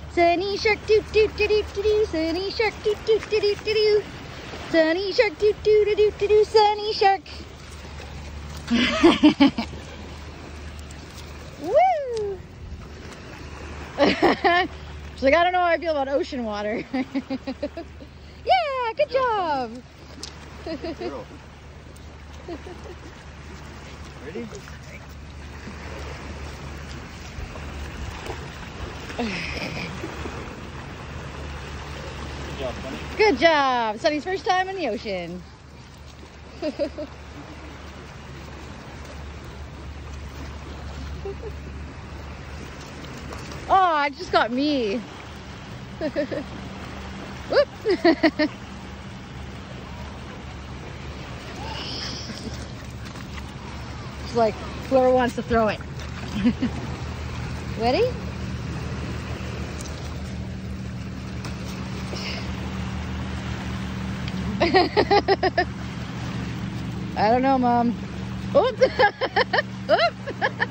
Sunny shark doo doo doo doo doo doo. Sunny shark doo doo doo doo doo doo. Sunny shark doo doo doo doo doo doo. Sunny shark. Woo! She's like, I don't know how I feel about ocean water. Yeah, good job. Ready? Good job, Sunny. Good job. Sunny's first time in the ocean. Oh, it just got me. Whoop. It's like whoever wants to throw it. Ready? I don't know, Mom. Oop. Oop.